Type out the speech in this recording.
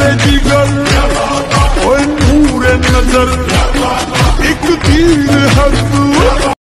जिगर और नूर नजर एक तीर है तू।